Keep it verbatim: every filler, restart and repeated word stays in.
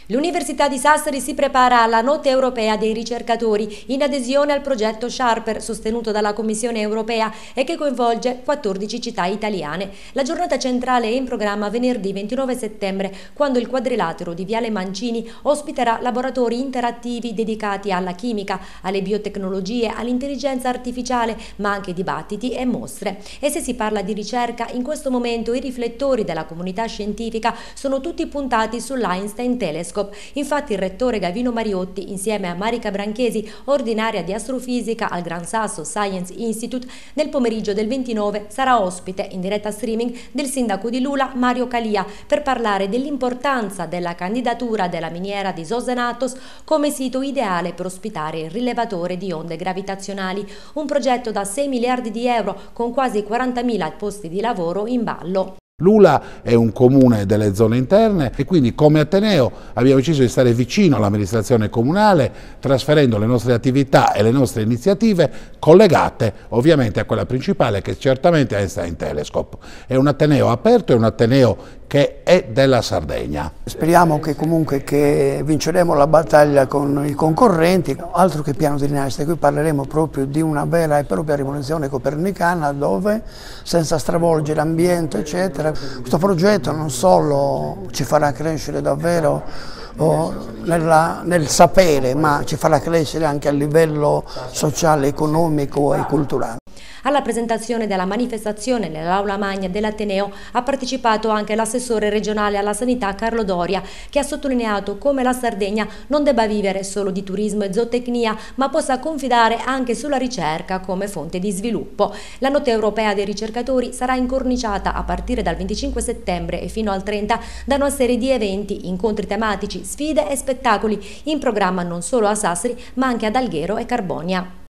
L'Università di Sassari si prepara alla Notte Europea dei Ricercatori in adesione al progetto Sharper sostenuto dalla Commissione Europea e che coinvolge quattordici città italiane. La giornata centrale è in programma venerdì ventinove settembre, quando il quadrilatero di Viale Mancini ospiterà laboratori interattivi dedicati alla chimica, alle biotecnologie, all'intelligenza artificiale, ma anche dibattiti e mostre. E se si parla di ricerca, in questo momento i riflettori della comunità scientifica sono tutti puntati sull'Einstein Telescope. Infatti il rettore Gavino Mariotti, insieme a Marica Branchesi, ordinaria di astrofisica al Gran Sasso Science Institute, nel pomeriggio del ventinove sarà ospite in diretta streaming del sindaco di Lula, Mario Calia, per parlare dell'importanza della candidatura della miniera di Zosenatos come sito ideale per ospitare il rilevatore di onde gravitazionali, un progetto da sei miliardi di euro con quasi quarantamila posti di lavoro in ballo. Lula è un comune delle zone interne e quindi come Ateneo abbiamo deciso di stare vicino all'amministrazione comunale, trasferendo le nostre attività e le nostre iniziative collegate ovviamente a quella principale, che certamente è Einstein Telescope. È un Ateneo aperto, è un Ateneo che è della Sardegna. Speriamo che comunque che vinceremo la battaglia con i concorrenti, altro che piano di rinascita. Qui parleremo proprio di una vera e propria rivoluzione copernicana, dove senza stravolgere l'ambiente eccetera, questo progetto non solo ci farà crescere davvero oh, nella, nel sapere, ma ci farà crescere anche a livello sociale, economico e culturale. Alla presentazione della manifestazione nell'aula magna dell'Ateneo ha partecipato anche l'assessore regionale alla sanità Carlo Doria, che ha sottolineato come la Sardegna non debba vivere solo di turismo e zootecnia, ma possa confidare anche sulla ricerca come fonte di sviluppo. La Notte Europea dei Ricercatori sarà incorniciata a partire dal venticinque settembre e fino al trenta da una serie di eventi, incontri tematici, sfide e spettacoli in programma non solo a Sassari ma anche ad Alghero e Carbonia.